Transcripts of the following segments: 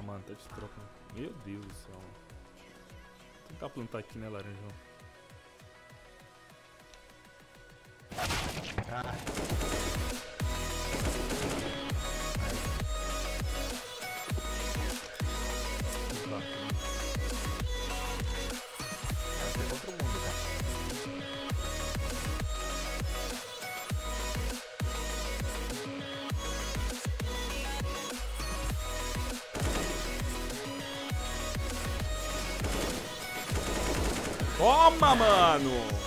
mano, tá de troca. Meu Deus do céu. Vou tentar plantar aqui, né, laranjão? Outro mundo, né? Toma, mano!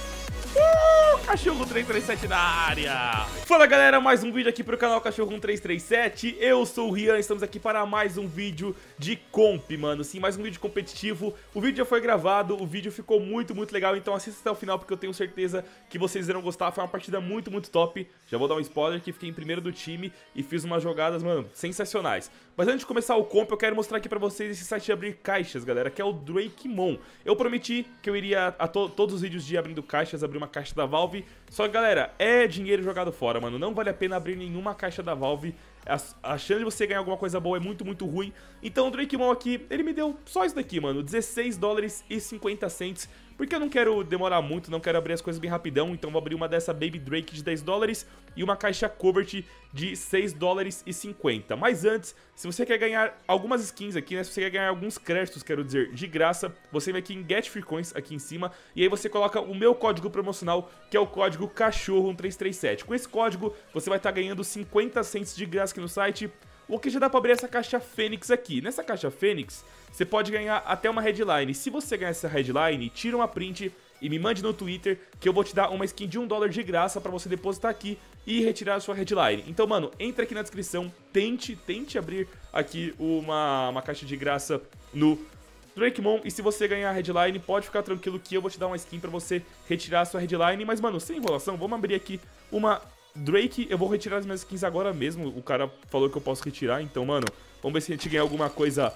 Cachorro 337 na área! Fala, galera, mais um vídeo aqui pro canal Cachorro 1337. Eu sou o Rian, estamos aqui para mais um vídeo de comp, mano. Sim, mais um vídeo competitivo. O vídeo já foi gravado, o vídeo ficou muito legal, então assista até o final porque eu tenho certeza que vocês irão gostar. Foi uma partida muito top. Já vou dar um spoiler que fiquei em primeiro do time e fiz umas jogadas, mano, sensacionais. Mas antes de começar o comp, eu quero mostrar aqui pra vocês esse site de abrir caixas, galera, que é o Drakemon. Eu prometi que eu iria a todos os vídeos de abrindo caixas, abrir uma caixa da Valve. Só que, galera, é dinheiro jogado fora, mano. Não vale a pena abrir nenhuma caixa da Valve. A chance de você ganhar alguma coisa boa é muito ruim. Então o Drakemon aqui, ele me deu só isso daqui, mano, 16 dólares e 50 cents. Porque eu não quero demorar muito, não quero abrir as coisas bem rapidão. Então vou abrir uma dessa Baby Drake de 10 dólares e uma caixa Covert de 6 dólares e 50. Mas antes, se você quer ganhar algumas skins aqui, né, se você quer ganhar alguns créditos, quero dizer, de graça, você vem aqui em Get Free Coins, aqui em cima, e aí você coloca o meu código promocional, que é o código Cachorro1337. Com esse código, você vai estar ganhando 50 cents de graça aqui no site, o que já dá pra abrir essa caixa Fênix aqui. Nessa caixa Fênix, você pode ganhar até uma headline. Se você ganhar essa headline, tira uma print e me mande no Twitter, que eu vou te dar uma skin de $1 de graça pra você depositar aqui e retirar a sua headline. Então, mano, entra aqui na descrição, tente abrir aqui uma caixa de graça no Drakemon, e se você ganhar a headline, pode ficar tranquilo que eu vou te dar uma skin pra você retirar a sua headline. Mas, mano, sem enrolação, vamos abrir aqui uma Drake. Eu vou retirar as minhas skins agora mesmo, o cara falou que eu posso retirar, então, mano, vamos ver se a gente ganha alguma coisa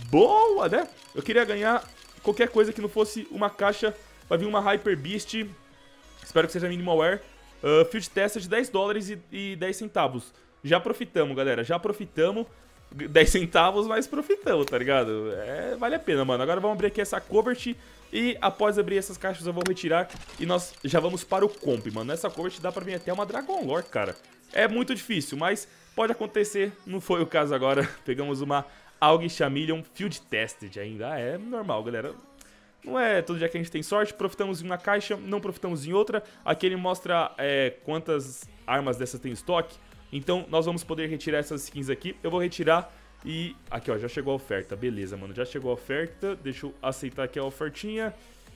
boa, né? Eu queria ganhar qualquer coisa que não fosse uma caixa. Vai vir uma Hyper Beast, espero que seja Minimalware, Field Tester de 10 dólares e 10 centavos. Já profitamos, galera, já profitamos. 10 centavos, mas profitamos, tá ligado? Vale a pena, mano. Agora vamos abrir aqui essa Covert e após abrir essas caixas eu vou retirar e nós já vamos para o comp, mano. Nessa Covert dá pra vir até uma Dragon Lore, cara. É muito difícil, mas pode acontecer, não foi o caso agora. Pegamos uma AUG Chameleon Field Tested ainda. É normal, galera. Não é todo dia que a gente tem sorte. Profitamos em uma caixa, não profitamos em outra. Aqui ele mostra quantas armas dessas tem em estoque. Então nós vamos poder retirar essas skins aqui. Eu vou retirar e... Aqui, ó, já chegou a oferta. Beleza, mano, já chegou a oferta. Deixa eu aceitar aqui a ofertinha.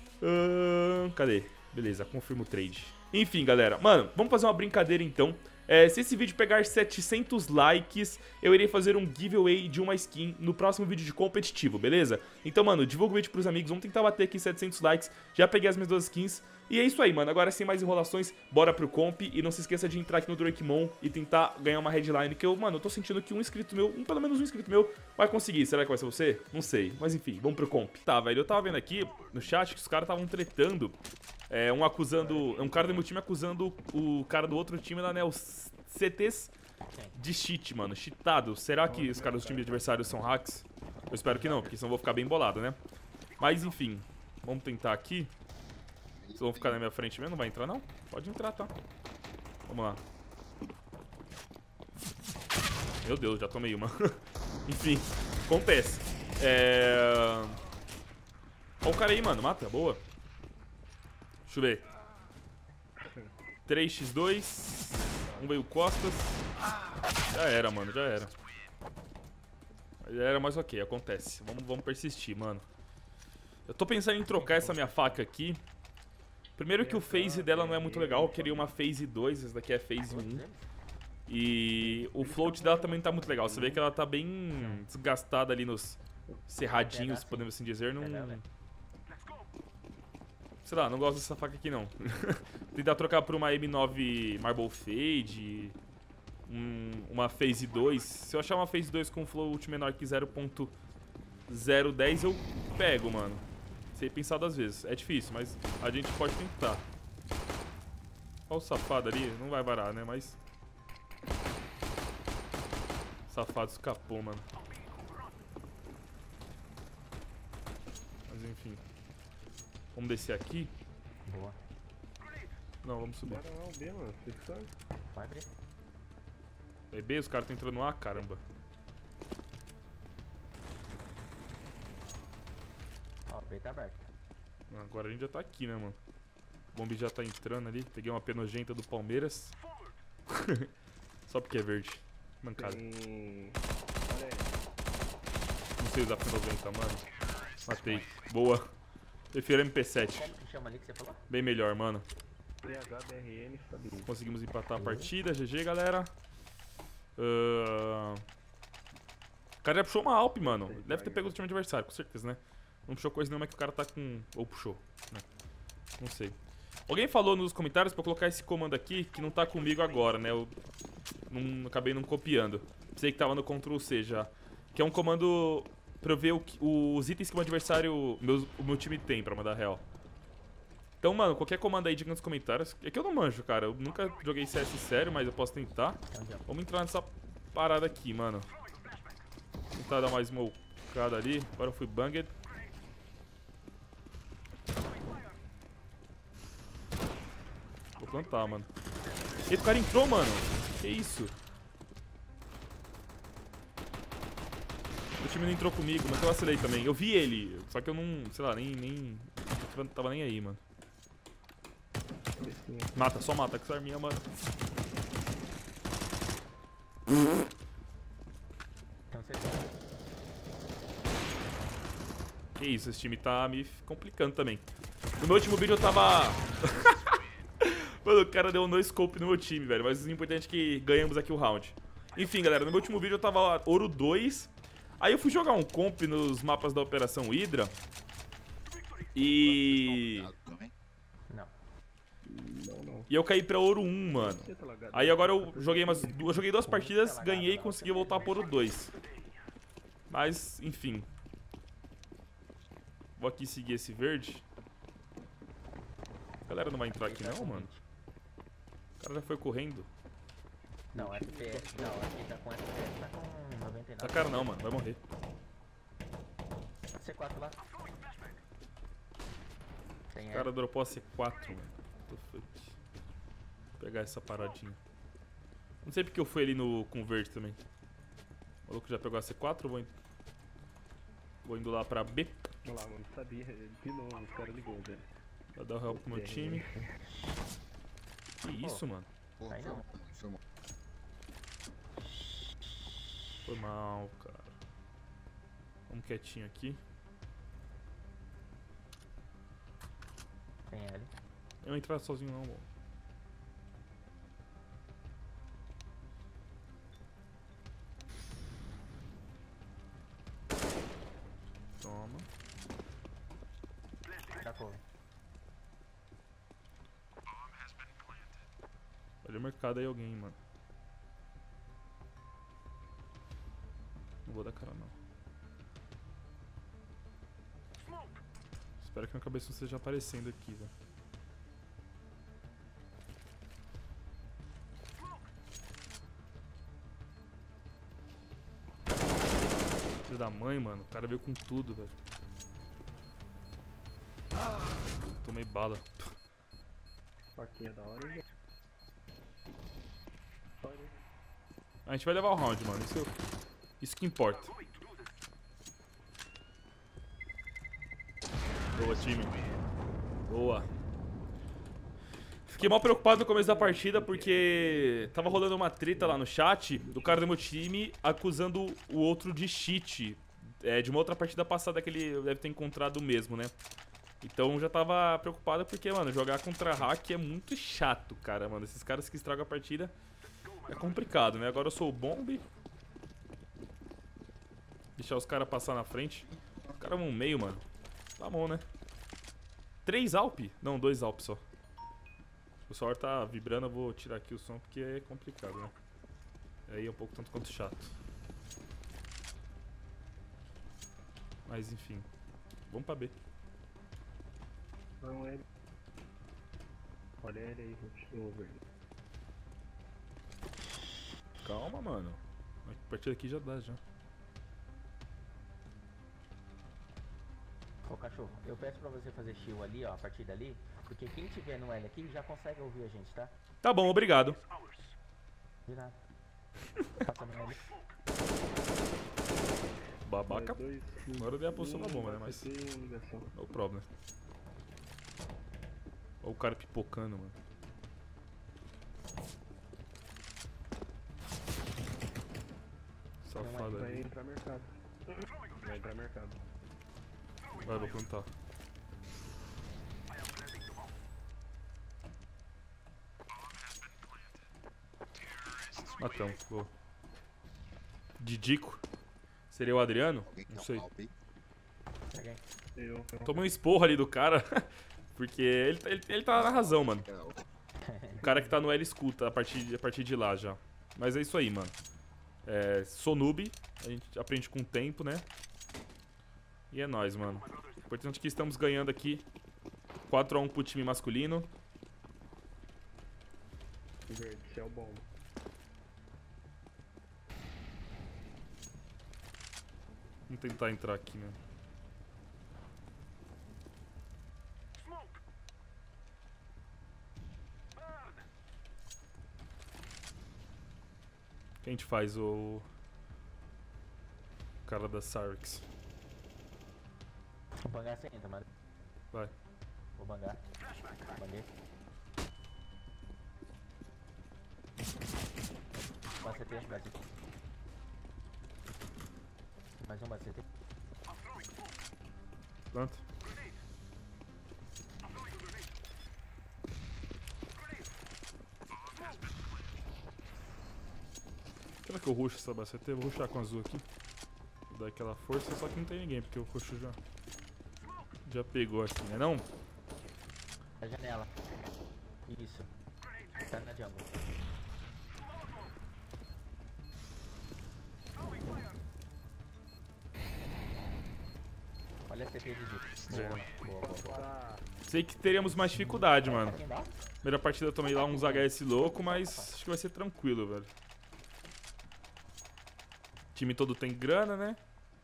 Cadê? Beleza, confirma o trade. Enfim, galera, mano, vamos fazer uma brincadeira então. Se esse vídeo pegar 700 likes, eu irei fazer um giveaway de uma skin no próximo vídeo de competitivo, beleza? Então, mano, divulga o vídeo pros amigos, vamos tentar bater aqui 700 likes. Já peguei as minhas duas skins. E é isso aí, mano. Agora, sem mais enrolações, bora pro comp. E não se esqueça de entrar aqui no Drakemon e tentar ganhar uma headline. Que eu, mano, eu tô sentindo que um inscrito meu, pelo menos um inscrito meu, vai conseguir. Será que vai ser você? Não sei. Mas enfim, vamos pro comp. Tá, velho, eu tava vendo aqui no chat que os caras estavam tretando. Um acusando... Um cara do meu time acusando o cara do outro time lá, né? Os CTs de cheat, mano. Cheatado. Será que os caras do time adversário são hacks? Eu espero que não, porque senão eu vou ficar bem bolado, né? Mas enfim, vamos tentar aqui. Vocês vão ficar na minha frente mesmo? Não vai entrar, não? Pode entrar, tá? Vamos lá. Meu Deus, já tomei uma. Enfim, acontece. Ó o cara aí, mano. Mata, boa. Deixa eu ver. 3x2. Um veio costas. Já era, mano, já era. Já era, mas ok, acontece. Vamos persistir, mano. Eu tô pensando em trocar essa minha faca aqui. Primeiro que o phase dela não é muito legal, eu queria uma phase 2, essa daqui é phase 1. E o float dela também não tá muito legal, você vê que ela tá bem desgastada ali nos cerradinhos, podemos assim dizer. Não... Sei lá, não gosto dessa faca aqui não. Tentar trocar por uma M9 Marble Fade, uma phase 2. Se eu achar uma phase 2 com float menor que 0.010 eu pego, mano. Sei pensar duas vezes. É difícil, mas a gente pode tentar. Olha o safado ali. Não vai varar, né? Mas... Safado escapou, mano. Mas enfim. Vamos descer aqui. Boa. Não, vamos subir. Bora lá, o B, mano. Fixando. Vai abrir. É B, os caras estão entrando no A, caramba. Ó, o B tá aberto. Agora a gente já tá aqui, né, mano? O Bomb já tá entrando ali. Peguei uma penogenta do Palmeiras. Só porque é verde. Mancada. Tem... Olha aí. Não sei usar P90, mano. Matei. Boa. Prefiro MP7. Como que chama ali que você falou? Bem melhor, mano. PHBRN Fabinho. Conseguimos empatar a partida. GG, galera. O cara já puxou uma Alp, mano. Deve ter pego o time adversário, com certeza, né? Não puxou coisa nenhuma que o cara tá com... Ou puxou, né? Não sei. Alguém falou nos comentários pra eu colocar esse comando aqui, que não tá comigo agora, né? Eu acabei não copiando. Sei que tava no Ctrl C já. Que é um comando pra eu ver os itens que o adversário... o meu time tem pra mandar real. Então, mano, qualquer comando aí, diga nos comentários. É que eu não manjo, cara. Eu nunca joguei CS sério, mas eu posso tentar. Vamos entrar nessa parada aqui, mano. Tentar dar mais smokada ali. Agora eu fui banged. Vou plantar, mano. Eita, o cara entrou, mano. Que isso? O time não entrou comigo, mas eu vacilei também. Eu vi ele, só que eu não, sei lá, nem tava nem aí, mano. Mata, só mata com essa arminha, mano. Então você Que isso, esse time tá me complicando também. No meu último vídeo eu tava... Mano, o cara deu um no-scope no meu time, velho. Mas o importante é que ganhamos aqui o round. Enfim, galera, no meu último vídeo eu tava ouro 2. Aí eu fui jogar um comp nos mapas da Operação Hydra. E... Não. Não. E eu caí pra ouro 1, mano. Você tá lagado? Aí agora eu joguei eu joguei 2 partidas, ganhei e consegui voltar pro ouro 2. Mas, enfim. Vou aqui seguir esse verde. A galera não vai entrar aqui não, mano. O cara já foi correndo. Não, FPS. Não, aqui tá com FPS, tá com 99. Tá cara não, mano. Vai morrer. C4 lá. Tem O cara dropou a C4, mano. What the fuck? Vou pegar essa paradinha. Não sei porque eu fui ali no com verde também. O maluco já pegou a C4, vou indo lá pra B. Vamos lá, mano. Sabia. De novo, os caras ligou, velho. Pra dar o help pro meu time. Que isso, mano? Porra, Aí não. foi mal. Foi mal, cara. Vamos quietinho aqui. Tem L. Eu não entrar sozinho não, mano. Toma. Da cor. Olha o mercado aí alguém, mano. Não vou dar cara não. Espero que minha cabeça não esteja aparecendo aqui, velho. Filho da mãe, mano. O cara veio com tudo, velho. Tomei bala. Faquinha da hora, hein? A gente vai levar o round, mano. Isso que importa. Boa, time. Boa. Fiquei mal preocupado no começo da partida porque tava rolando uma treta lá no chat do cara do meu time acusando o outro de cheat. De uma outra partida passada que ele deve ter encontrado mesmo, né? Então já tava preocupado porque, mano, jogar contra hack é muito chato, cara, mano. Esses caras que estragam a partida é complicado, né? Agora eu sou o bomb. Deixar os caras passar na frente. Os caras vão no meio, mano. Tá bom, né? 3 Alp? Não, 2 Alp só. O celular tá vibrando, eu vou tirar aqui o som porque é complicado, né? Aí é um pouco tanto quanto chato. Mas enfim. Vamos pra B. Não, L. Olha ele aí, over. Calma, mano. A partir daqui já dá, já. Ô cachorro, eu peço pra você fazer shield ali, ó, a partir dali, porque quem tiver no L aqui já consegue ouvir a gente, tá? Tá bom, obrigado. De nada. Passa no L. Babaca. Dois. Agora eu dei a posição da bomba, né? Mas. Tem uma ligação. No problem. Olha o cara pipocando, mano. Safado Vai aí. entrar mercado. Vai entrar mercado. Vai, vou plantar. Matão, boa. Didico. Seria o Adriano? Não sei. Peguei. Eu. Tomei um esporro ali do cara. Porque ele tá na razão, mano. O cara que tá no L escuta a partir de lá já. Mas é isso aí, mano. Sou noob. A gente aprende com o tempo, né? E é nóis, mano. Importante que estamos ganhando aqui 4-1 pro time masculino. Verde, céu bom. Vamos tentar entrar aqui, né? O que a gente faz, o cara da Sarix? Vou bangar sem entra, mano. Vai. Vou bangar. Banguei. Bate CT, bate CT. Mais um bate CT. Planta. Será que eu rusho essa bacete? Vou rushar com a azul aqui. Vou dar aquela força, só que não tem ninguém, porque o roxo já pegou aqui, né não? A janela. Isso. Tá na jungle. Olha a CT de Jeep. É. Boa, boa, boa. Sei que teríamos mais dificuldade, mano. Quem dá? Primeira partida eu tomei lá uns HS louco, mas acho que vai ser tranquilo, velho. O time todo tem grana, né?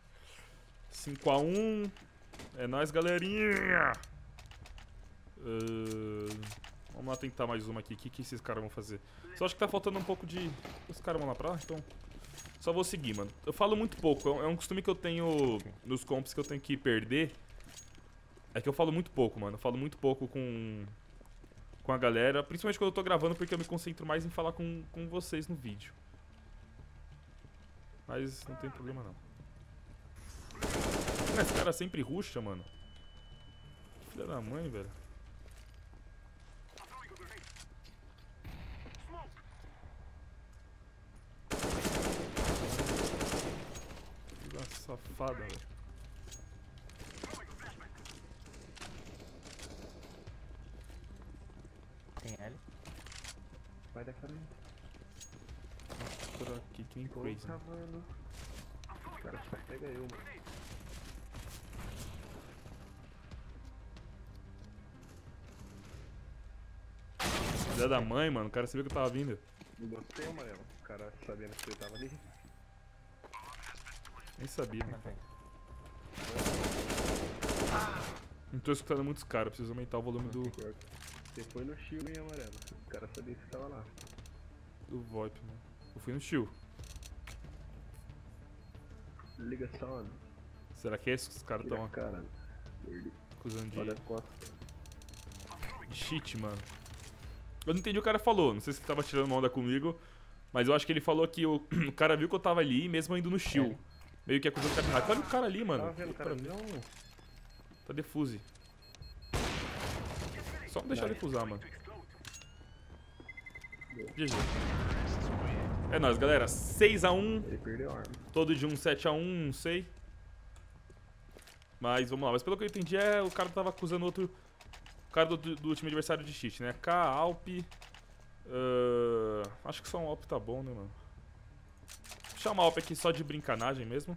5-1. É nóis, galerinha! Vamos lá tentar mais uma aqui. O que esses caras vão fazer? Só acho que tá faltando um pouco de... Os caras vão lá pra lá, então... Só vou seguir, mano. Eu falo muito pouco. É um costume que eu tenho nos comps que eu tenho que perder. É que eu falo muito pouco, mano. Eu falo muito pouco com a galera. Principalmente quando eu tô gravando, porque eu me concentro mais em falar com vocês no vídeo. Mas não tem problema, não. Esse cara sempre rusha, mano. Filha da mãe, velho. Filha safada, velho. Tem L. Vai da cara. Por aqui, quem crazy. Porra, mano. O cara só pega eu, mano. Filha da mãe, mano. O cara sabia que eu tava vindo. Não gostei, amarelo. O cara sabendo que ele tava ali. Nem sabia, Não mano. tem. Não tô escutando muitos caras. Preciso aumentar o volume do Você foi no shield, hein, amarelo. Os caras sabiam que você tava lá. VoIP, mano. Eu fui no shield. Ligação, Será que é isso que os caras tira estão a cara. Verde. acusando Olha a de costa. cheat, mano? Eu não entendi o que o cara falou. Não sei se ele tava tirando onda comigo. Mas eu acho que ele falou que o cara viu que eu tava ali, mesmo indo no shield. Meio que acusou o cara de hack. Olha o cara ali, mano. Tava vendo o cara? Pra- Não. Tá defuse. Só não deixar ele fusar, mano. GG. É nóis, galera. 6-1. Ele perdeu a arma. Todo de 7-1, não sei. Mas vamos lá. Mas pelo que eu entendi, o cara tava acusando outro... O cara do time adversário de cheat, né? K, Alp... acho que só um Alp tá bom, né, mano? Vou chamar Alp aqui só de brincanagem mesmo.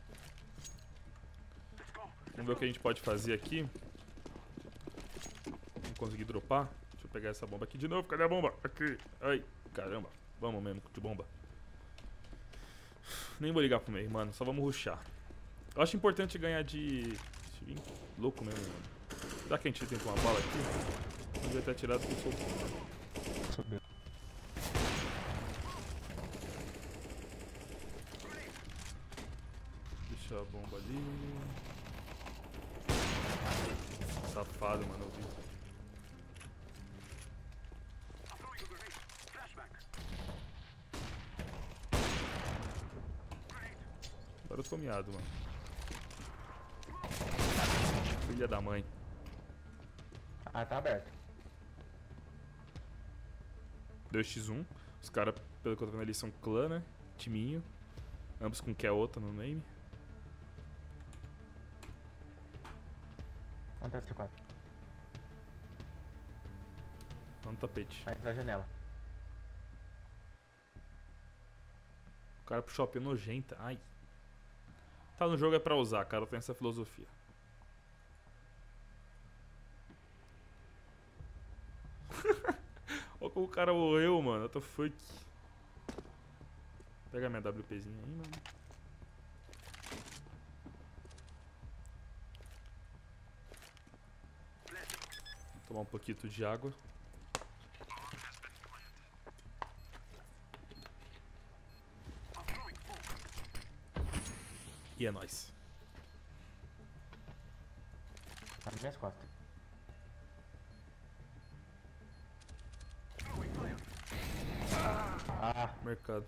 Vamos ver o que a gente pode fazer aqui. Vamos conseguir dropar. Deixa eu pegar essa bomba aqui de novo. Cadê a bomba? Aqui. Ai, caramba. Vamos mesmo de bomba. Nem vou ligar pro meio, mano. Só vamos rushar. Eu acho importante ganhar de Esse vim louco mesmo, mano. Será que a gente tentou uma bala aqui? Não devia ter atirado com o soco. Subiu. Deixa a bomba ali. Safado, mano. Eu vi. Agora eu tô miado, mano. Filha da mãe. Ah, tá aberto. 2x1. Os caras, pelo que eu tô vendo ali, são clã, né? Timinho. Ambos com que é outra no name. Onde tá o C4? Tá no tapete. Vai entrar a janela. O cara puxou a P nojenta. Ai. Tá no jogo é pra usar, cara. Eu tenho essa filosofia. Olha como o cara morreu, mano. What the fuck? Pega minha WPzinha aí, mano. Vou tomar um pouquinho de água. E é nóis. Tá nas minhas costas. Ah, Mercado.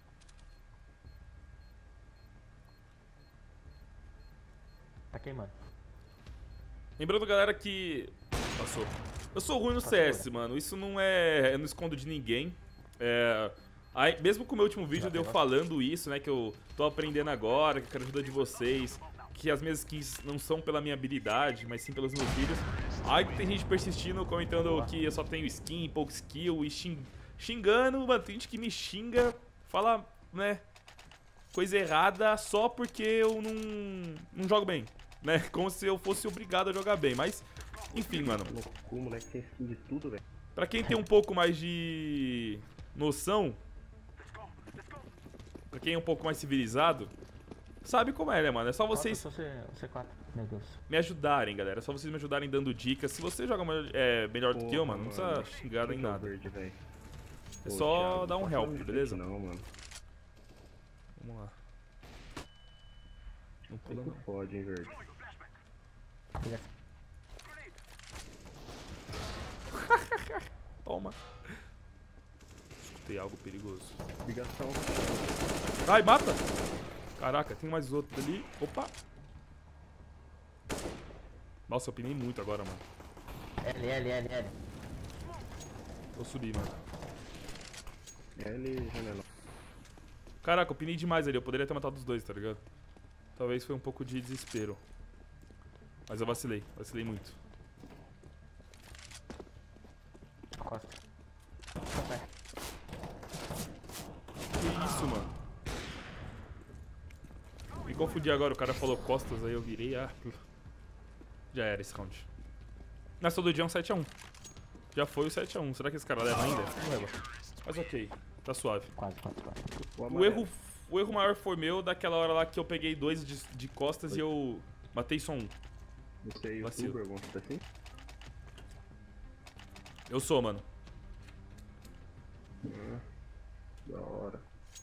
tá queimando. Lembrando, galera, que... Passou. Eu sou ruim no CS, mano. Isso não é... Eu não escondo de ninguém. Aí, mesmo com o meu último vídeo eu falando isso, né? Que eu tô aprendendo agora, que eu quero ajuda de vocês. Que as minhas skins não são pela minha habilidade, mas sim pelos meus vídeos. Aí tem gente persistindo, comentando que eu só tenho skin, pouco skill e xingando. Mano, tem gente que me xinga, fala, né? Coisa errada só porque eu não jogo bem, né? Como se eu fosse obrigado a jogar bem, mas... Enfim, mano. O moleque tem skin de tudo, velho. Pra quem tem um pouco mais de noção, pra quem é um pouco mais civilizado, sabe como é, né, mano? É só vocês Nossa, o C4. Meu Deus. me ajudarem, galera. É só vocês me ajudarem dando dicas. Se você joga melhor do que eu, mano, não precisa xingar nem nada. Verde, véio. É Pô, só Thiago, dar um não help, fala de beleza? verde Não, mano. Vamos lá. Não Aí pula tu não. fode, hein, verde. Toma. Escutei algo perigoso. Ligação. Ai, mata! Caraca, tem mais outro ali. Opa! Nossa, eu pinei muito agora, mano. L. Vou subir, mano. L, janela. Caraca, eu pinei demais ali. Eu poderia ter matado os dois, tá ligado? Talvez foi um pouco de desespero. Mas eu vacilei. Vacilei muito. Costa. Que isso, mano? Me confundi agora. O cara falou costas, aí eu virei. Ah, já era esse round. Nessa todo dia é um 7x1. Já foi o 7x1. Será que esse cara leva ainda? Não leva. Mas ok. Tá suave. Quase. O erro maior foi meu daquela hora lá que eu peguei dois de costas e eu matei só um. Você é Vacilo. youtuber, alguma coisa assim? Eu sou, mano. Da hora.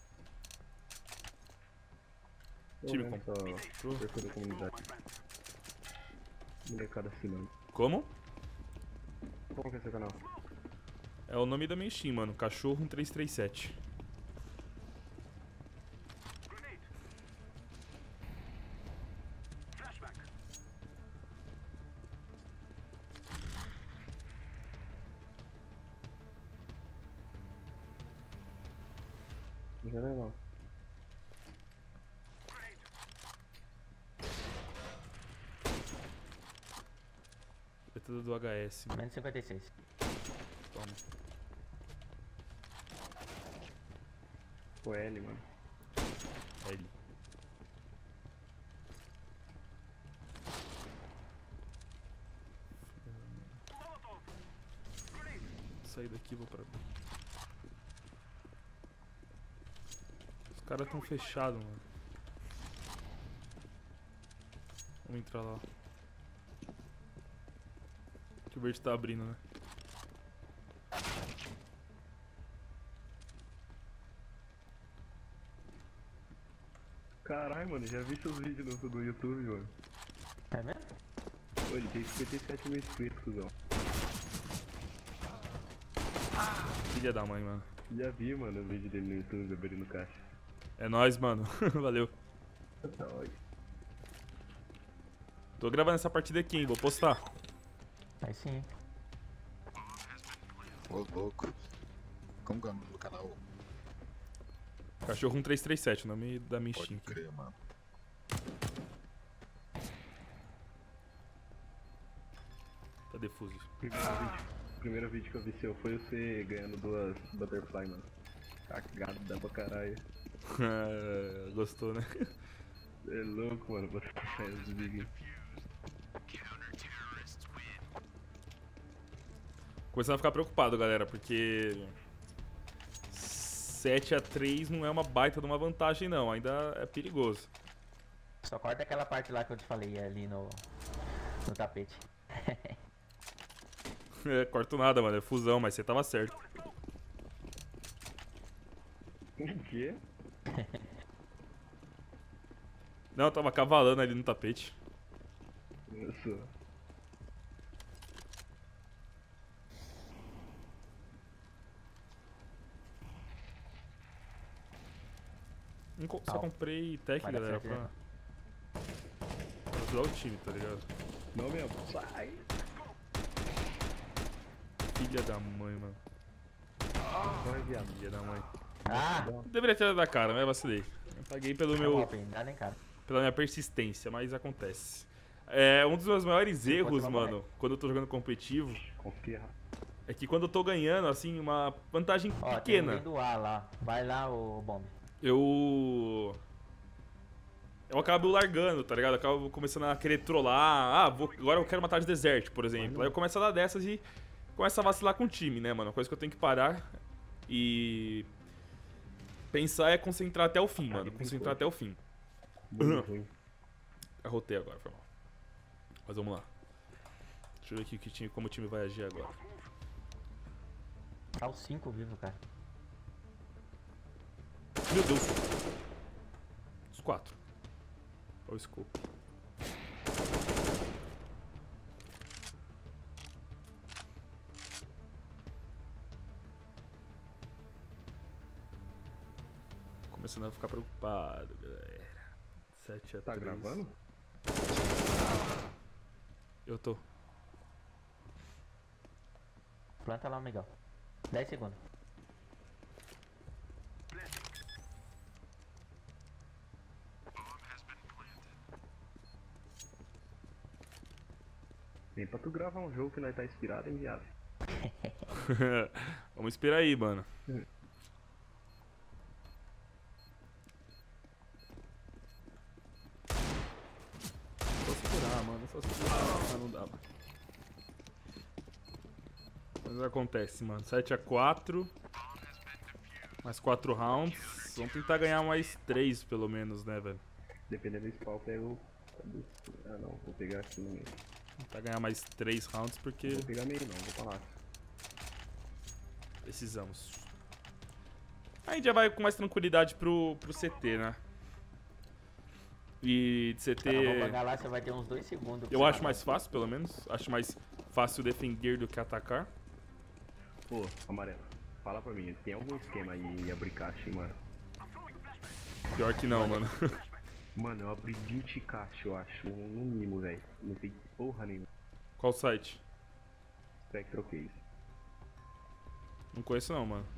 Time com perfil da comunidade. Molecada assinando. Como? Como que é seu canal? É o nome da minha Steam, mano. Cachorro 1337. Janela. Método do HS, mano. Menos 56. Toma. O L, mano. L. Sair daqui e vou pra... Os caras tão fechados, mano. Vamos entrar lá. Que o verde tá abrindo, né? Caralho, mano, já vi seus vídeos no YouTube, mano. É mesmo? Pô, ele tem 57 mil inscritos, cuzão. Filha da mãe, mano. Já vi, mano, o vídeo dele no YouTube, abrindo caixa. É nóis, mano. Valeu. Tá ótimo. Tô gravando essa partida aqui, hein? Vou postar. Aí sim. Ô, louco. Como que é o nome do canal? Cachorro 1337, o nome da minha Pode Steam aqui. crer, mano. Tá defuso. Primeiro vídeo que eu vi seu foi você ganhando 2 Butterfly, mano. Cagado, dá pra caralho. Gostou, né? É louco, mano, Butterfly do Big. Começando a ficar preocupado, galera, porque 7-3 não é uma baita de uma vantagem, não. Ainda é perigoso. Só corta aquela parte lá que eu te falei ali no tapete. É, corto nada, mano. É fusão, mas você tava certo. O quê? Não, eu tava cavalando ali no tapete. Isso. Só comprei tech, Vai dar galera, certo, né? pra ajudar o time, tá ligado? Não mesmo, sai! Filha da mãe, mano. Vai, viado. Filha da mãe. Ah! Deveria ter dado a cara, né? Vacilei. Eu paguei pelo meu, Não dá nem cara. pela minha persistência, mas acontece. É, um dos meus maiores erros, pode mano, quando eu tô jogando competitivo, Confia. é que quando eu tô ganhando, assim, uma vantagem Ó, tem pequena, um do A lá. Vai lá, ô Bomb. eu acabo largando, tá ligado? Eu acabo começando a querer trollar. Agora eu quero matar de desert, por exemplo. Aí eu começo a dar dessas e começo a vacilar com o time, né, mano? Uma coisa que eu tenho que parar e pensar é concentrar até o fim, mano. Concentrar até o fim. Muito ruim. Arrotei agora, foi mal. Mas vamos lá. Deixa eu ver aqui como o time vai agir agora. Tá os 5 vivos, cara. Meu Deus. Os 4. Olha o scope. Começando a ficar preocupado, galera. 7-3. Tá gravando? Eu tô. Planta lá o Miguel. 10 segundos. Vem pra tu gravar um jogo que nós tá inspirado, hein, viado? Vamos esperar aí, mano. Só segurar, mano. Só segurar. Ah, não dá, mano. Mas acontece, mano. 7-4. Mais 4 rounds. Vamos tentar ganhar mais 3, pelo menos, né, velho? Dependendo do spawn, eu pego. Ah, não, vou pegar aqui no meio. Tentar ganhar mais 3 rounds, porque Vou pegar meio, não, vou pra lá. precisamos. Aí a gente já vai com mais tranquilidade pro CT, né? E de CT... Cara, vou pagar lá, você vai ter uns 2 segundos. pra Eu você acho matar. mais fácil, pelo menos. Acho mais fácil defender do que atacar. Pô, amarelo, fala pra mim, tem algum esquema aí em abrir caixa, hein, mano? Pior que não, mano. Mano, eu abri 20 caixas, eu acho, no mínimo, velho. Não tem porra nenhuma. Qual site? Spectral Case. Não conheço não, mano.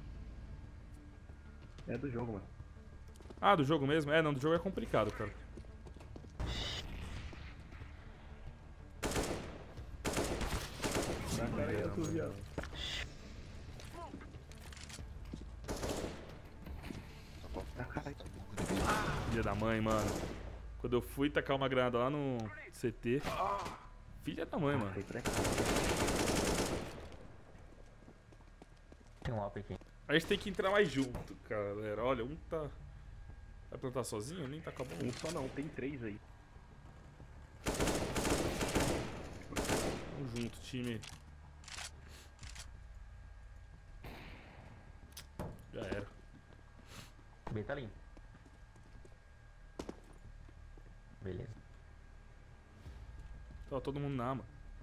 É do jogo, mano. Ah, do jogo mesmo? É, não, do jogo é complicado, cara. Pra cara aí, eu tô viado. Pra caralho. Filha da mãe, mano. Quando eu fui tacar uma granada lá no CT... Filha da mãe, mano. Foi pra cá. Tem um AWP aqui. A gente tem que entrar mais junto, galera. Olha, um tá... Vai plantar sozinho? Nem tá acabando. Um só não, tem 3 aí. Vamos junto, time. B tá limpo. Beleza. Tá todo mundo na, mano.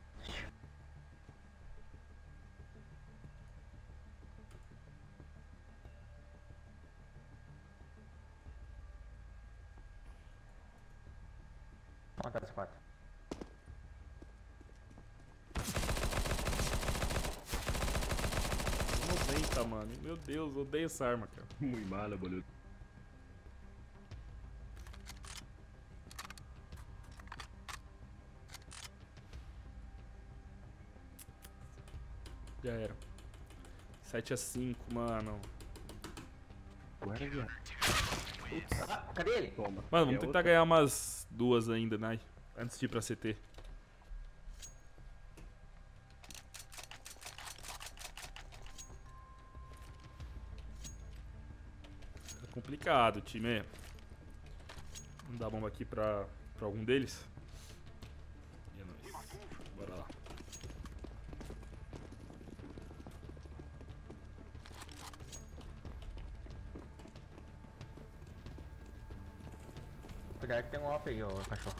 Vamos atrás dos 4. Mano. Meu Deus, odeio essa arma, cara. Muito mala, boludo. Já era. 7-5, mano. Agora, viado. Ah, cadê ele? Toma. Mano, vamos Quer tentar outra? ganhar umas 2 ainda, né? Antes de ir pra CT. Tá complicado, time. Vamos dar bomba aqui pra algum deles. E é nóis. Bora lá. Cuidado que tem um off aí, ô cachorro.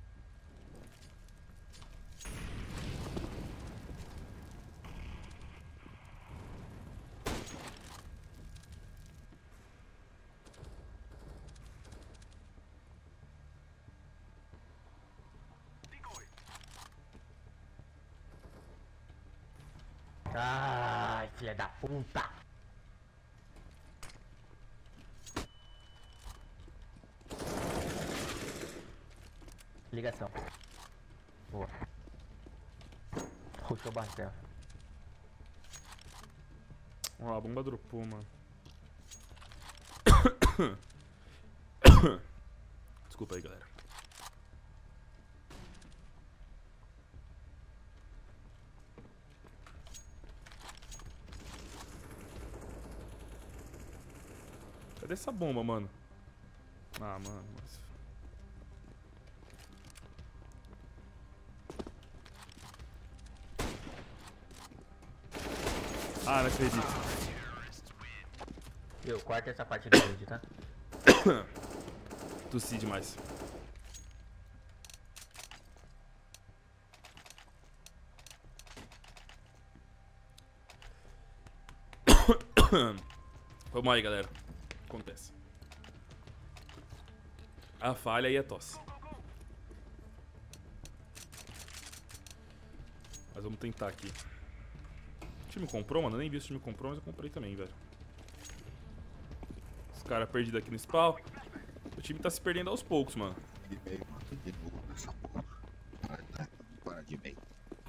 Ai, filha da puta! Ligação. Boa. Rushou o Bartel. Ó, a bomba dropou, mano. Desculpa aí, galera. Cadê essa bomba, mano? Ah, mano, mas... Ah, não acredito. Eu corto essa parte do vídeo, tá? Tossi demais. Vamos aí, galera. Acontece. A falha e a tosse. Mas vamos tentar aqui. O time comprou, mano? Eu nem vi se o time comprou, mas eu comprei também, velho. Os caras perdidos aqui no spawn. O time tá se perdendo aos poucos, mano. De meio, mano. De novo nessa porra. Para de meio.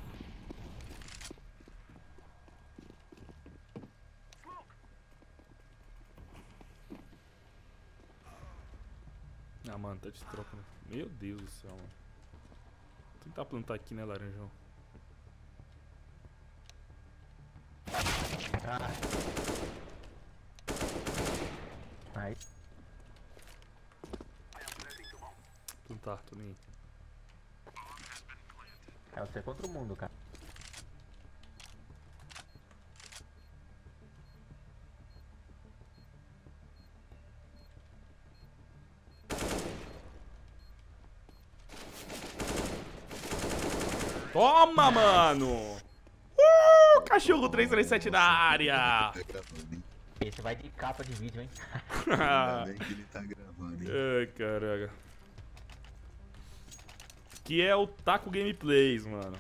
Ah, mano, tá de troca, né? Meu Deus do céu, mano. Vou tentar plantar aqui, né, laranjão? Ah. Aí. Plantar, tô nem aí. É você contra o mundo, cara. Toma, mano! Cachorro 337 na área! Tá gravando, hein? Esse vai de capa de vídeo, hein? Ah. Ainda bem que ele tá gravando, hein? Ai, caraca. Que é o Taco Gameplays, mano.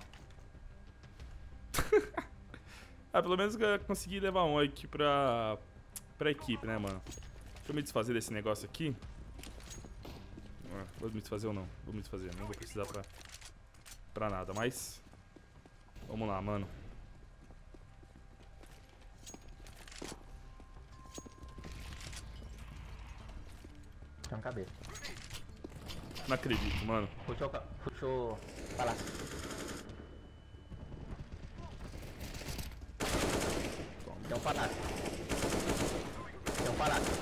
Ah, pelo menos eu consegui levar um aqui pra equipe, né, mano? Deixa eu me desfazer desse negócio aqui. Ah, vou me desfazer ou não? Vou me desfazer, não vou precisar pra nada, mas... Vamos lá, mano. Tem um cabeça. Não acredito, mano. Puxou palácio. Tem um palácio. Tem um palácio.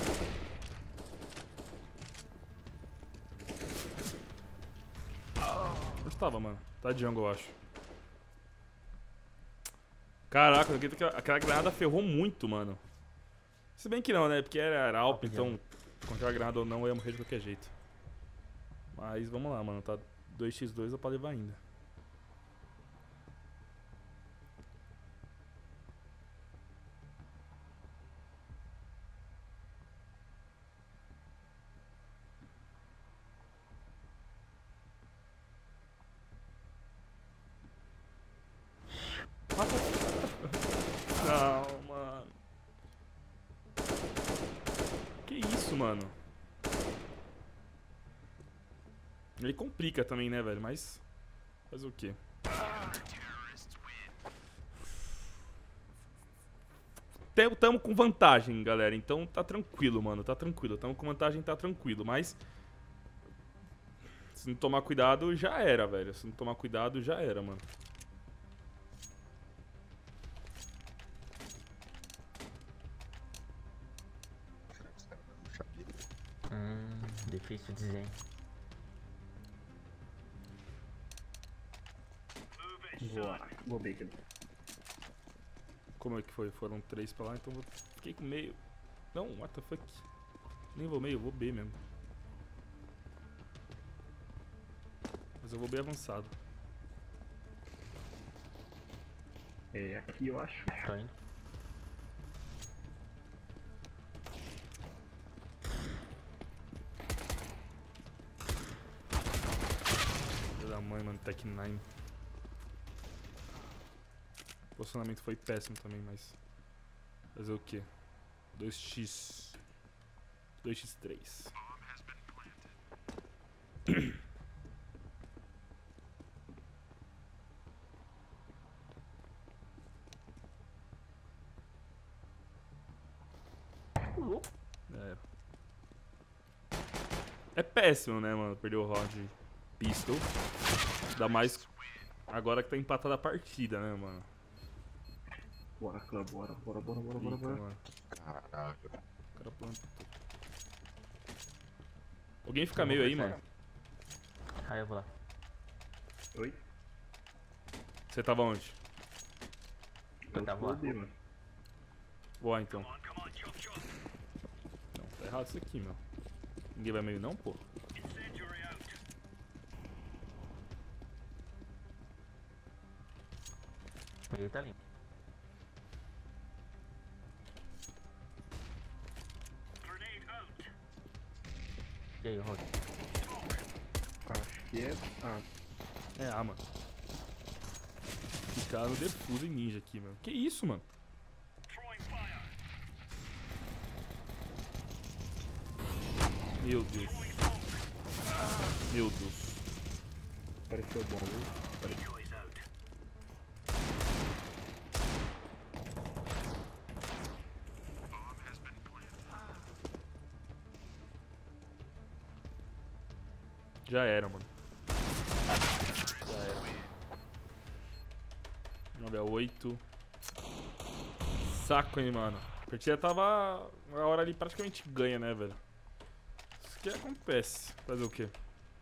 Onde tava, mano? Tá de jungle, eu acho. Caraca, aquela granada ferrou muito, mano. Se bem que não, né? Porque era Alp, Rapidão. então contra a granada ou não, eu ia morrer de qualquer jeito. Mas vamos lá, mano. Tá 2x2, dá pra levar ainda. Não, mano. Que isso, mano? Ele complica também, né, velho? Mas fazer o quê? Tamo com vantagem, galera. Então tá tranquilo, mano. Tá tranquilo. Tamo com vantagem, tá tranquilo. Mas se não tomar cuidado, já era, velho. Se não tomar cuidado, já era, mano. Será que os caras vão puxar B? Difícil dizer. Vou B, cara. Como é que foi? Foram 3 pra lá, então fiquei com meio. Não, what the fuck? Nem vou meio, eu vou B mesmo. Mas eu vou B avançado. É, aqui eu acho. Tô indo. Filho da mãe, mano, Tech 9. O posicionamento foi péssimo também, mas. Fazer o quê? 2x. 2x3. É péssimo, né, mano? Perder o round pistol. Ainda mais agora que tá empatada a partida, né, mano? Bora, clã, bora. Eita, mano. Caralho. O cara plantou. Alguém fica meio aí, mano? Aí eu vou lá. Oi? Você tava onde? Eu tava lá. B, mano. Vou lá, então. Não, tá errado isso aqui, meu. Ninguém vai meio não, pô? Ele tá limpo. E aí, Rod? Acho que é. Ah, É A, mano. Ficar no defuse em ninja aqui, mano. Que isso, mano? Meu Deus. Meu Deus. pareceu bom, viu? Já era, mano. Já era. 9-8. Saco, hein, mano. A partida tava. Uma hora ali praticamente ganha, né, velho? Isso que acontece. Fazer o quê?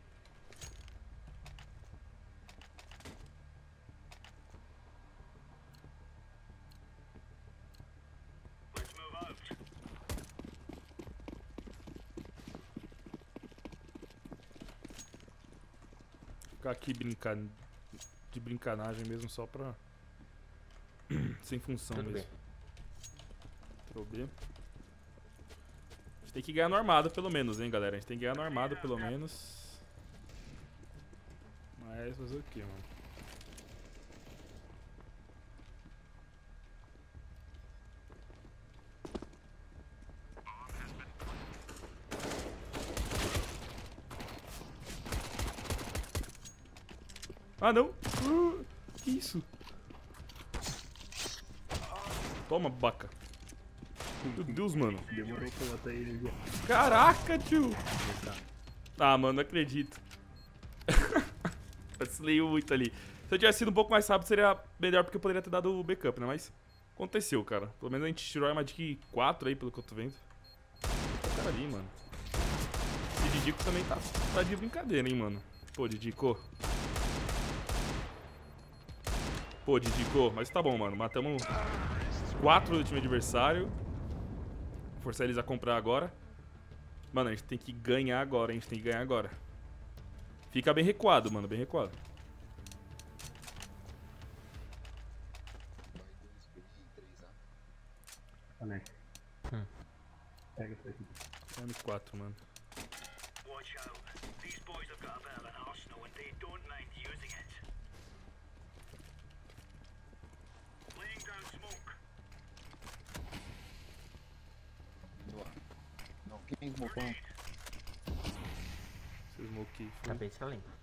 Ficar aqui brincando de brincanagem mesmo, só pra. Sem função Tudo mesmo. bem. Entrou B. A gente tem que ganhar no armado pelo menos, hein, galera. A gente tem que ganhar no armado pelo menos. Mas fazer o que, mano? Ah, não! Que isso? Toma, baca. Meu Deus, mano. Demorou pra matar ele já. Caraca, tio! Ah, mano, não acredito. Vacilei muito ali. Se eu tivesse sido um pouco mais rápido, seria melhor, porque eu poderia ter dado o backup, né? Mas aconteceu, cara. Pelo menos a gente tirou a arma de 4 aí, pelo que eu tô vendo. O cara ali, mano. Esse Didico também tá de brincadeira, hein, mano. Pô, Didico. Pô, Didico. Mas tá bom, mano. Matamos 4 do time adversário. Forçar eles a comprar agora. Mano, a gente tem que ganhar agora, a gente tem que ganhar agora. Fica bem recuado, mano, bem recuado. Ah, né? Hum. Pega isso aqui. É M4, mano. Watch out. These boys have got a bit of an arsenal and they don't mind using it. Laying down smoke. Não, quem smocou? Seu smoke foi. Tapete tá limpo.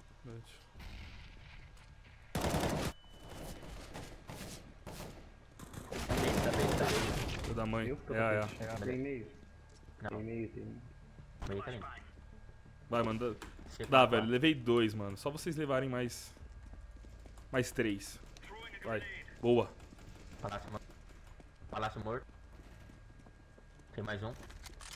Tapete. Filho da mãe. Eu tô É. Tem meio. Não, Tem meio, tem. meio tá limpo. Vai, manda. Você Dá, vai. velho. Levei 2, mano. Só vocês levarem mais. Mais 3. Vai. Boa. Palácio morto. Tem mais um.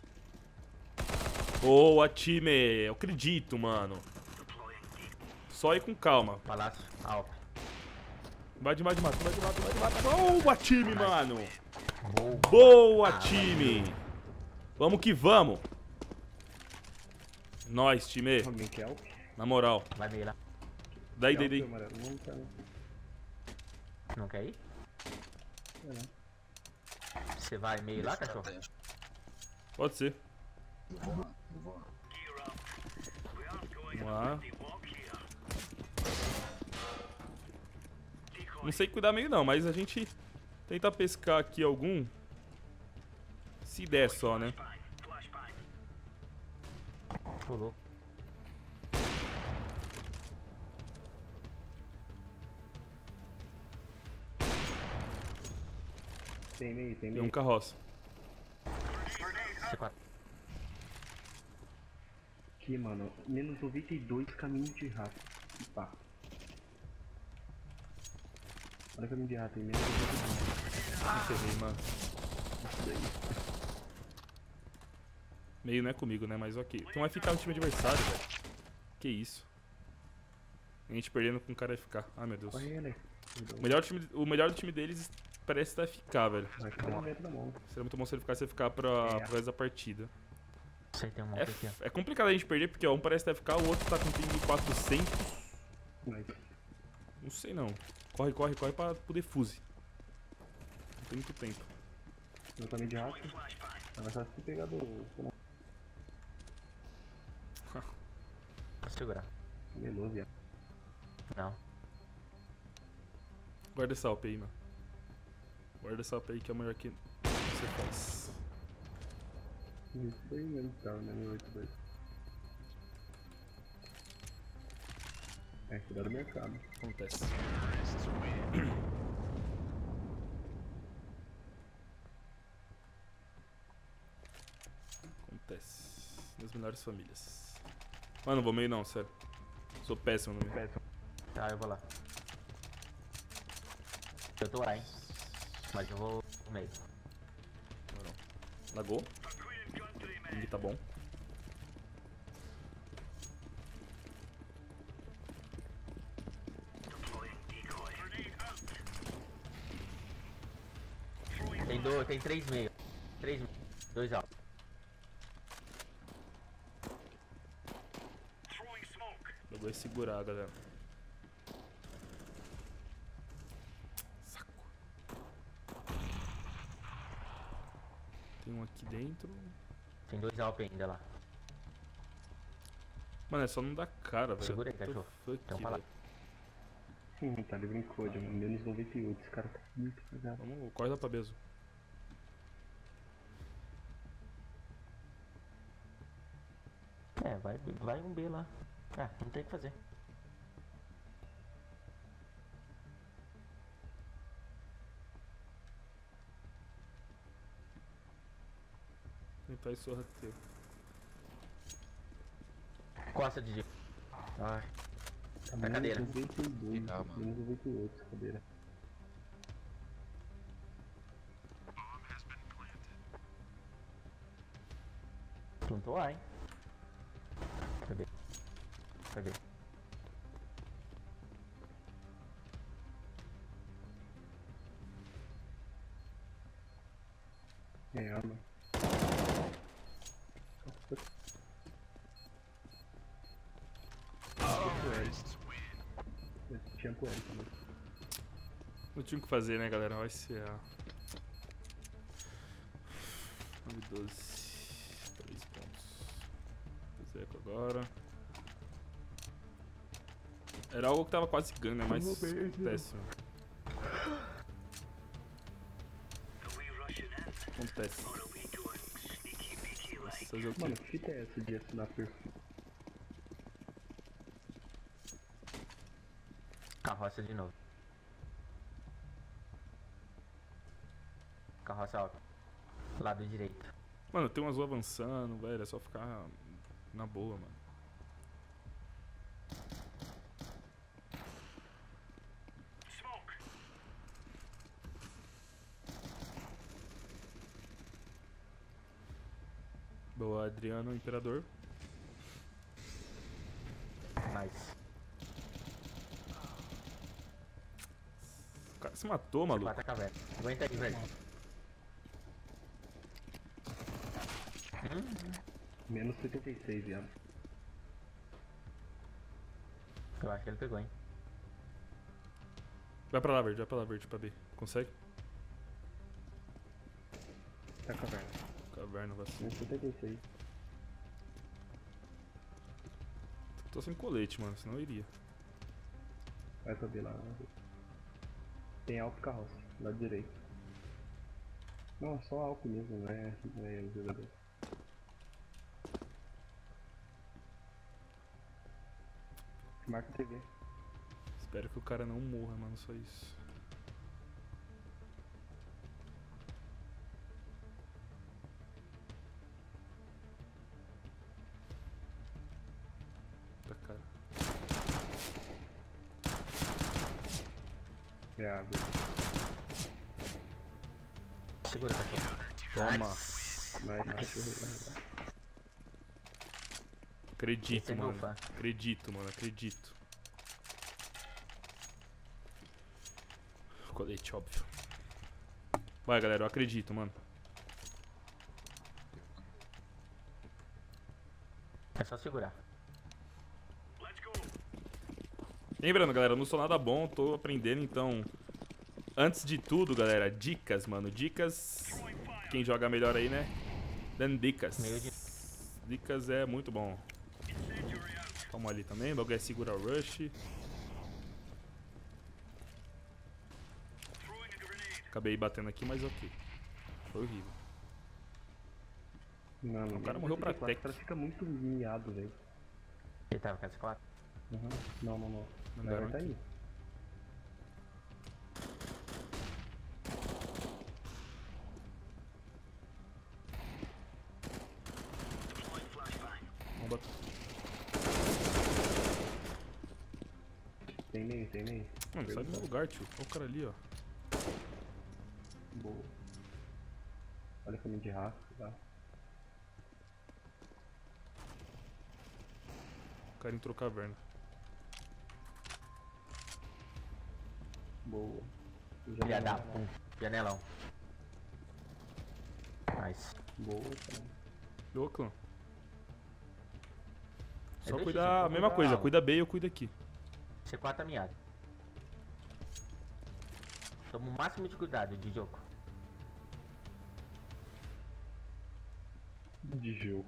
Boa, time. Eu acredito, mano. Só ir com calma. Palácio alto. Vai de mata. Boa, time, mano. Boa. Boa, time. Vamos que vamos. Nós, time. Alguém quer algo? Na moral. Vai meio lá. Daí. Amarelo. Não tá, não. Não quer ir? É, não. Você vai meio lá, cachorro? Pode ser. Eu vou lá. Vamos lá. Não sei cuidar meio não, mas a gente tenta pescar aqui algum. Se der só, né? Pulou. Tem meio, tem Tem meio. um carroça. C4. Aqui, mano. Menos 92 caminho de rato. E pá. Olha caminho de rato, tem menos 92. Encerrei, mano. Meio não é comigo, né? Mas ok. Então vai ficar no time adversário, velho. Que isso. A gente perdendo com o cara FK. Ai, meu Deus. Corre ele. O melhor do time deles parece estar FK, velho. Vai ficar na meta da mão. Seria muito bom se ele ficasse FK pro resto da partida. Sei, tem um monte aqui, ó. É complicado a gente perder, porque ó, um parece FK, o outro tá com ping de 400. Mas Não sei não. Corre pra poder fuse. Não tem muito tempo. no caminho de rato. É mais fácil você pegar do. Vou segurar. Veloso, já. Não. Guarda essa AWP aí, mano. Guarda essa AWP aí que é o melhor que você faz. Isso daí mesmo, tá, né? 182. É, cuidado do mercado. Acontece. Acontece. Nas melhores famílias. Mano, não vou meio não, sério. Sou péssimo no meio. Tá, eu vou lá. Eu tô lá, hein. Mas eu vou no meio. Lagou. Ping tá bom. Tem 3 meio. 3 meio. 2 alto. Eu vou segurar, galera. Saco. Tem um aqui dentro. Tem 2 alto ainda lá. Mano, é só não dar cara, velho. Segura aí, What the cachorro. fuck, Então fala. velho. Tá, ele brincou, de menos 98. Esse cara tá muito cagado. Vamos, corre lá pra Bezo. É, vai um B lá. Ah, não tem o que fazer. Tentar isso sorrateiro. Costa de jeito. Ai. Tá Na cadeira. menos 92. Ficar, mano. Menos 98 essa cadeira. Plantou A, hein? Cadê? Cadê? É, arma. tinha pro L também. Não tinha o que fazer, né, galera? Vai ser a... 9-12. 3 pontos. Zeco agora. Era algo que tava quase ganhando, né? Mas péssimo. Acontece. Nossa, fazer o quê? Mano, que fita é essa de assinar perfil? Carroça de novo. Carroça alta. Lado direito. Mano, tem um azul avançando, velho. É só ficar na boa, mano. Boa, Adriano, Imperador. Nice. O cara se matou, maluco. Mata a caverna. Aguenta aí, velho. Menos 76, viado. Eu acho que ele pegou, hein. Vai pra lá, verde, pra B. Consegue? Tá caverna. Caverna, vacilo. Menos 76. Tô sem colete, mano, senão eu iria. Vai pra B lá. Tem álcool carroça, lado direito. Não, é só álcool mesmo, não é o jogador. Marca TV. Espero que o cara não morra, mano, só isso. Tá, cara. É água. Segura, cachorro. Toma. Vai, cachorro. Acredito, Esse é mano. meu fã. Acredito, mano, acredito. Colete, óbvio. Vai, galera, eu acredito, mano. É só segurar. Lembrando, galera, eu não sou nada bom, tô aprendendo, então... Antes de tudo, galera, dicas, mano. Dicas... Quem joga melhor aí, né? Dando dicas. Meio de... Dicas é muito bom. Toma ali também, o bagulho é segurar o rush. Acabei batendo aqui, mas ok. Foi horrível. Não, O cara morreu pra tech. O cara fica muito miado, velho. Ele tava com essa 4. Uhum. Não. Mandaram Vai tá aqui. aí. Vamos bater. Tem meio. Mano, sai do meu lugar, tio. Olha o cara ali, ó. Boa. Olha o caminho de rastro, tá? O cara entrou caverna. Boa. Filha da pum. Janelão. Nice. Boa, cara. Ô, clã. Só deixa cuidar, isso, a mesma vou coisa, cuidar. cuida B e eu cuido aqui. C4 tá miado. Toma o máximo de cuidado de jogo. De jogo.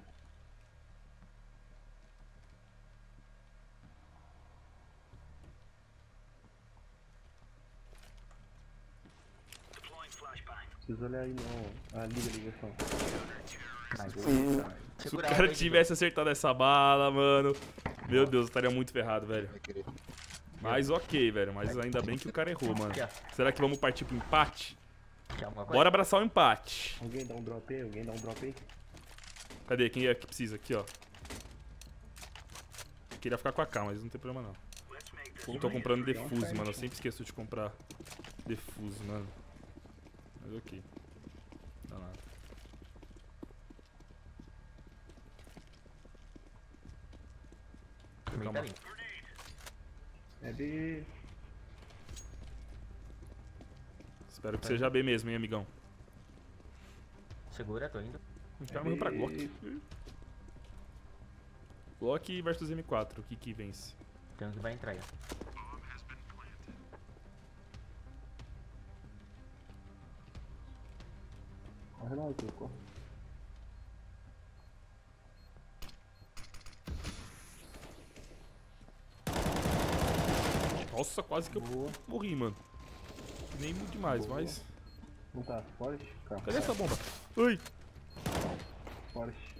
Preciso olhar aí não. Ah, liga a ligação. Se o cara tivesse acertado essa bala, mano. Meu Deus, eu estaria muito ferrado, velho. Vai querer. Mas ok, velho. Mas ainda bem que o cara errou, mano. Aqui, ó. Será que vamos partir pro empate? Quer alguma coisa? Bora abraçar o empate. Alguém dá um drop aí? Cadê? Quem é que precisa? Aqui, ó. Queria ficar com a K, mas não tem problema não. Eu tô comprando defuse, mano. Eu sempre esqueço de comprar defuse, mano. Mas ok. Não dá nada. Meio tá limpo. É de... Espero que seja B mesmo, hein, amigão. Segura, tô indo. O cara morreu pra Glock. Glock versus M4. O que vence? Tem um que vai entrar aí, ó. Corre lá, Arthur, corre. Nossa, quase que eu Boa. morri, mano. Nem muito demais, Boa. mas... Não tá, Forest? Calma. Cadê essa bomba? Ui! Forest.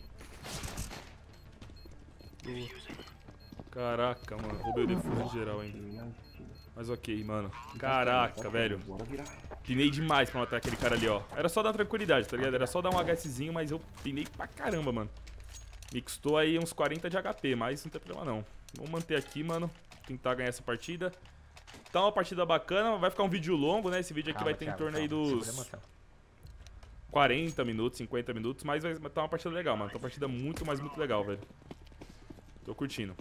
Caraca, mano. Roubei o defuso em geral ainda. Nice. Mas ok, mano. Caraca, velho. Bora virar. Pinei demais pra matar aquele cara ali, ó. Era só dar tranquilidade, tá ligado? Era só dar um HSzinho, mas eu pinei pra caramba, mano. Me custou aí uns 40 de HP, mas não tem problema não. Vamos manter aqui, mano. Tentar ganhar essa partida. Tá uma partida bacana, vai ficar um vídeo longo, né? Esse vídeo aqui vai ter em torno aí dos 40 minutos, 50 minutos, mas vai estar uma partida legal, mano. Tá uma partida muito, mas muito legal, velho. Tô curtindo.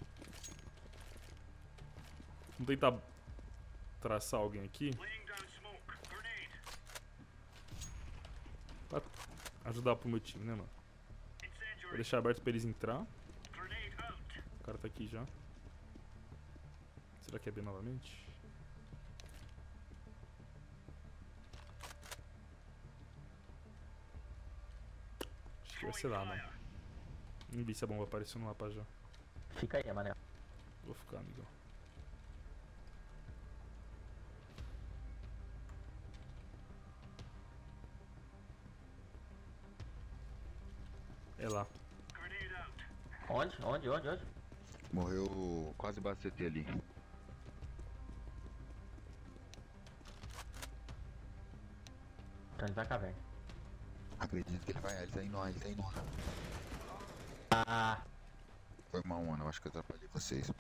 Vamos tentar traçar alguém aqui Laying down smoke. Grenade. pra ajudar pro meu time, né, mano? Vou Incendiary. deixar aberto pra eles entrar. Grenade out. O cara tá aqui já. Será que é B novamente? Acho que vai ser lá, mano. Não vi se a bomba apareceu no mapa já. Fica aí, Manel. Vou ficar, amigão. É lá. Grenade out. Onde? Morreu quase embaixo do CT ali. Então ele vai caverna. Acredito que ele vai. Ele tá indo lá, ele tá indo lá. Ah, Foi mal, mano. Eu acho que eu atrapalhei vocês.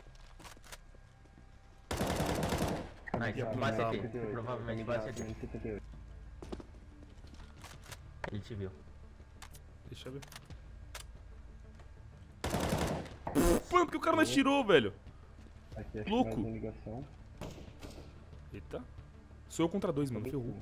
nice. Vai ser aqui. Provavelmente vai ser aqui. 78. Ele te viu. Deixa eu ver. Mano, por que o cara não atirou, velho? Aqui acho Louco. que mais uma ligação. Eita. Sou eu contra dois, mano. Ferrou.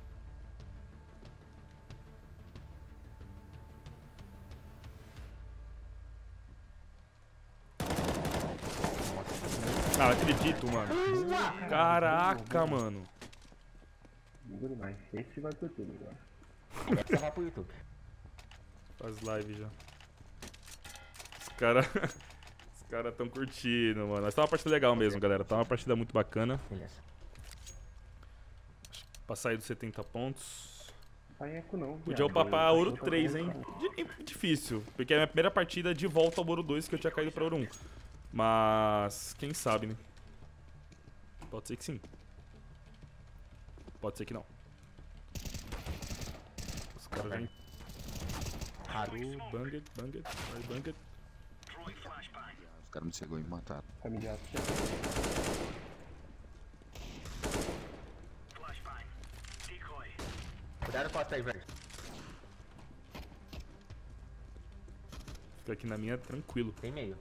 Ah, não acredito, mano. Caraca, mano. Liga demais. Esse vai por tudo agora. Essa vai pro YouTube. Faz live já. Os caras... Os caras tão curtindo, mano. Mas tá uma partida legal mesmo, galera. Tá uma partida muito bacana. Beleza. Pra sair dos 70 pontos. Paieco não. Podia upar pra Ouro 3, hein? Difícil. Porque é a minha primeira partida de volta ao Ouro 2 que eu tinha caído pra Ouro 1. Mas... quem sabe, né? Pode ser que sim. Pode ser que não. Os caras já... Haru, Banged, vai Banged. Throwing flashbang. Os caras me chegou e me mataram. Familiar. Flashbang. Decoy. Cuidado com a costa aí, velho. Fica aqui na minha, tranquilo. Tem meio.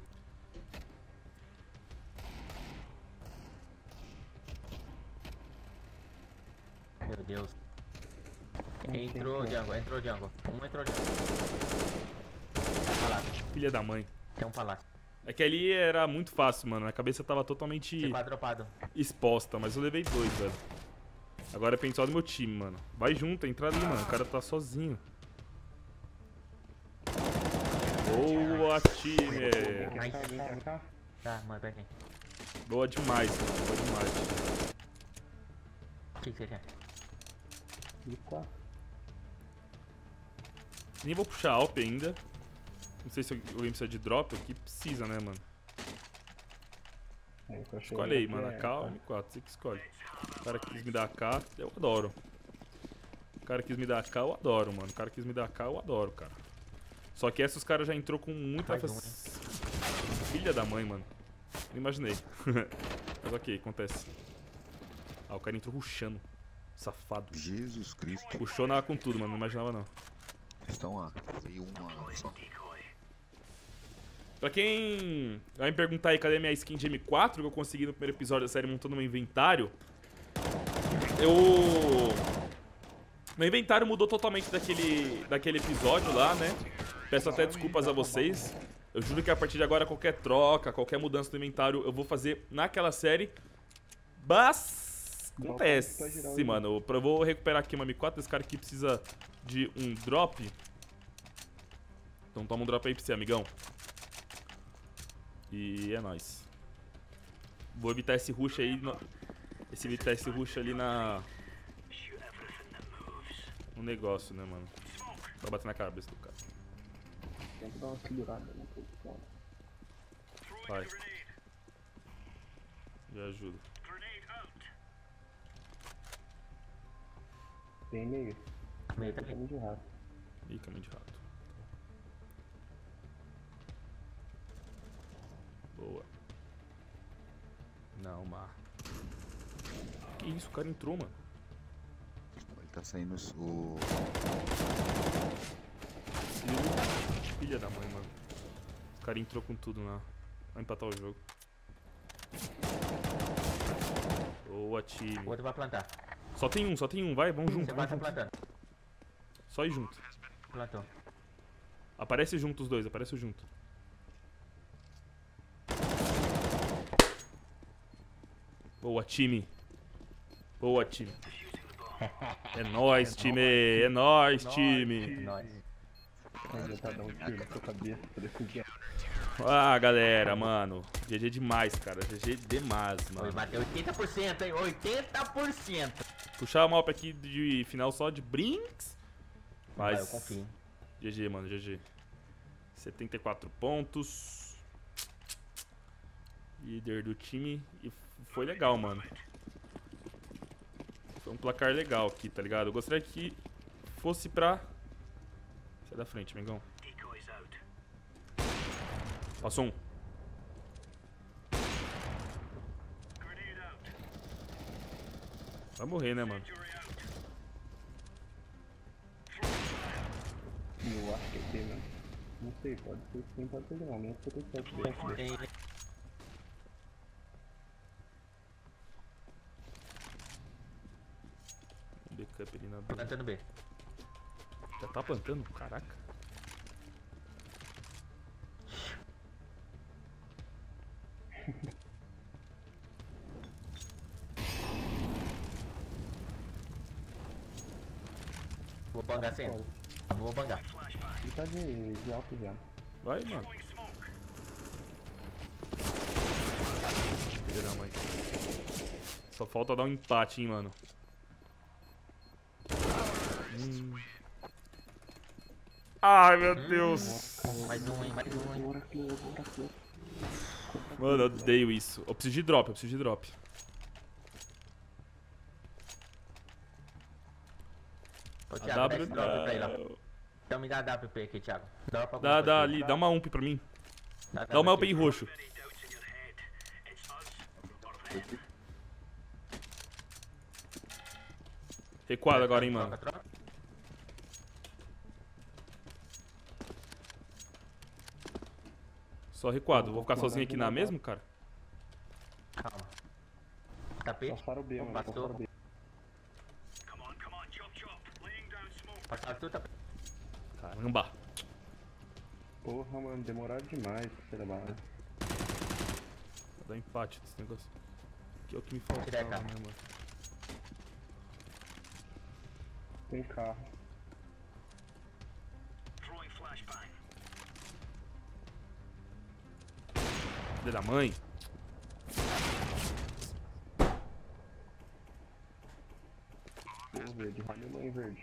Meu Deus. Entrou Django. Um entrou Django. Palácio. Filha da mãe. Tem um palácio. É que ali era muito fácil, mano. Minha cabeça tava totalmente C4 dropado. exposta, mas eu levei dois, velho. Agora depende só do meu time, mano. Vai junto, entra ali, mano. O cara tá sozinho. Boa, time! Tá, manda pra quem? Boa demais, mano. Boa demais. O que você quer? E 4. Nem vou puxar Alp ainda. Não sei se alguém precisa de drop aqui. Precisa, né, mano? Escolhe aí, mano. AK ou M4, você que escolhe. O cara quis me dar AK, eu adoro. O cara quis me dar AK, eu adoro, mano. O cara quis me dar AK, eu adoro, cara. Só que essa os caras já entrou com muita... Filha da mãe, mano. Não imaginei. Mas ok, acontece. Ah, o cara entrou rushando. Safado. Jesus Cristo. Puxou na com tudo, mano. Não imaginava, não. Estão lá. Veio uma só. Pra quem vai me perguntar aí cadê minha skin de M4 que eu consegui no primeiro episódio da série montando meu inventário, meu inventário mudou totalmente daquele episódio lá, né? Peço até desculpas a vocês. Eu juro que a partir de agora qualquer troca, qualquer mudança do inventário eu vou fazer naquela série. Mas acontece, mano. Eu vou recuperar aqui uma M4, esse cara aqui precisa de um drop. Então toma um drop aí pra você, amigão. E é nóis. Vou evitar esse rush aí. Evitar esse rush ali no negócio, né, mano? Vai bater na cabeça do cara. Tem que dar uma segurada na posição. Vai. Já ajuda. Tem meio. Meio tá aqui. Caminho de rato. Ih, caminho de rato. Boa. Não, Mar. Que isso, o cara entrou, mano. Ele tá saindo o... Filha da mãe, mano. O cara entrou com tudo na... Vai empatar o jogo. Boa, time. O outro vai plantar. Só tem um, vai, vamos junto. Você vai estar plantando. Só ir junto. Plantou. Aparece junto os dois, aparece junto. Boa, time. Boa, time. É nóis, time. É nóis, time. Nós. Vai tentar dar um tiro na sua cabeça pra decidir. Ah, galera, mano. GG demais, cara. GG demais, Oi, mano. bateu 80%, hein? 80%. Puxar a mapa aqui de final só de brinks. Vai, Mas... eu confio. GG, mano, GG. 74 pontos. Líder do time. E foi legal, mano. Foi um placar legal aqui, tá ligado? Eu gostaria que fosse pra... Sai da frente, amigão. Passou um. Vai morrer, né, mano? Eu acho que é B, né? Não sei, pode ser sim, pode ser não. Nem se eu tenho certo B. Tem- Um backup ali na B. Plantando B. Já tá plantando? Caraca. Vou bangar sem. Vou bangar. Ele tá de alto já. Vai, mano. Filha da mãe. Só falta dar um empate, hein, mano. Ai, meu Deus. Mais um, hein? Mais um, hein? Bora, Cleo, bora, Cleo. Mano, eu odeio isso. Eu preciso de drop, eu preciso de drop. Ô, A Thiago, dá W esse drop pra ele lá. dá... Então me dá a WP aqui, Thiago. Dropa alguma Dá, coisa dá aí. ali, dá uma ump pra mim. Dá Dá uma WP. UPI roxo. Recuado agora, hein, mano. Troca, troca. Só recuado. Vou ficar sozinho aqui na mesma, cara? Calma. Tapete. Passaram o B, mano. Passou. Passaram o B. Passaram tudo, tapete. Caramba. Porra, mano, demoraram demais, filha da barra. Vai dar empate desse negócio. Que é o que me falta, Tirar, né, cara. mano? Tem carro. Filha da mãe. Porra, verde. Ramilão em verde.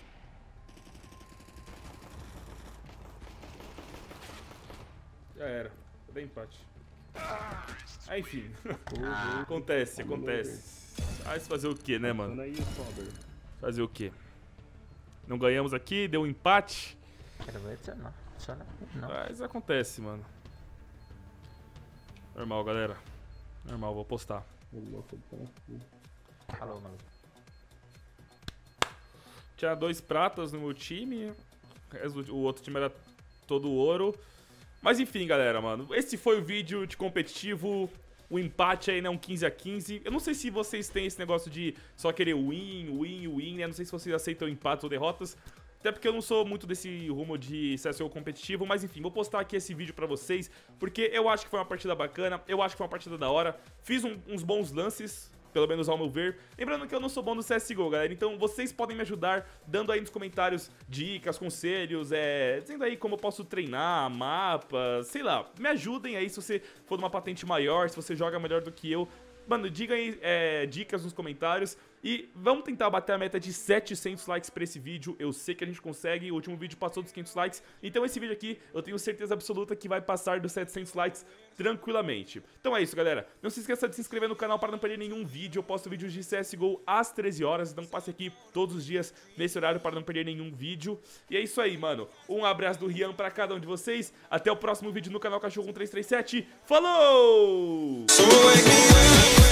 Já era. Vai dar empate. Ah, enfim. Ah. Acontece, acontece. Mas fazer o que, né, mano? Manda aí, Sober. Fazer o que? Não ganhamos aqui, deu um empate. Quero ver se não. Só não. Não. Mas acontece, mano. Normal, galera. Normal, vou postar. O louco tá aqui. Falou, maluco. Tinha 2 pratas no meu time. O outro time era todo ouro. Mas enfim, galera, mano. Esse foi o vídeo de competitivo. O empate aí, né? Um 15-15. Eu não sei se vocês têm esse negócio de só querer win, né? Não sei se vocês aceitam empates ou derrotas. Até porque eu não sou muito desse rumo de CSGO competitivo. Mas enfim, vou postar aqui esse vídeo pra vocês. Porque eu acho que foi uma partida bacana. Eu acho que foi uma partida da hora. Fiz uns bons lances. pelo menos ao meu ver. Lembrando que eu não sou bom no CSGO, galera, então vocês podem me ajudar dando aí nos comentários dicas, conselhos, dizendo aí como eu posso treinar, mapa, sei lá. Me ajudem aí se você for numa patente maior, se você joga melhor do que eu. Mano, diga aí dicas nos comentários. E vamos tentar bater a meta de 700 likes pra esse vídeo. Eu sei que a gente consegue, o último vídeo passou dos 500 likes. Então esse vídeo aqui, eu tenho certeza absoluta que vai passar dos 700 likes tranquilamente. Então é isso, galera. Não se esqueça de se inscrever no canal para não perder nenhum vídeo. Eu posto vídeos de CSGO às 13 horas. Então passe aqui todos os dias nesse horário para não perder nenhum vídeo. E é isso aí, mano. Um abraço do Rian pra cada um de vocês. Até o próximo vídeo no canal Cachorro 1337. Falou!